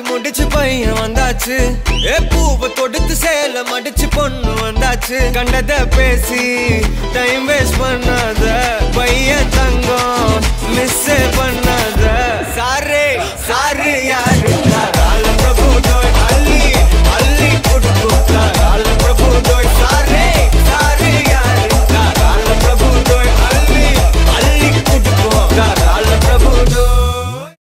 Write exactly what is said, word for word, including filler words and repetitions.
முடிச்சு பையன் வந்தாச்சு ஏ பூவை தொடுத்து சேல மடிச்சு பொண்ணு வந்தாச்சு கண்டத பேசி டைம் வேஸ்ட் பண்ணாத பையன் தங்கம் மிஸ் பண்ணாத சாரு சாரு யார்